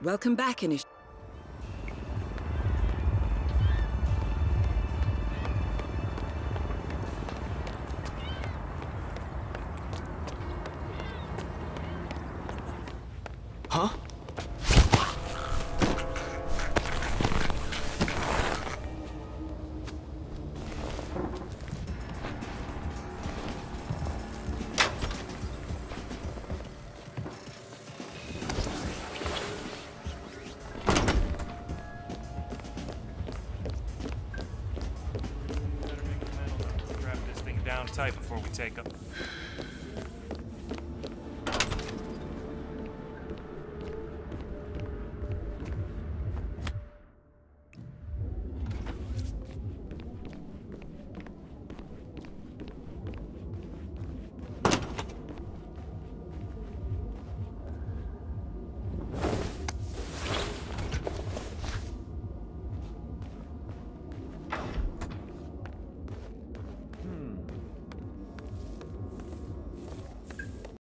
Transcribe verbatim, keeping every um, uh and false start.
Welcome back, Inish. Huh? Better make a mental note to strap this thing down tight before we take up.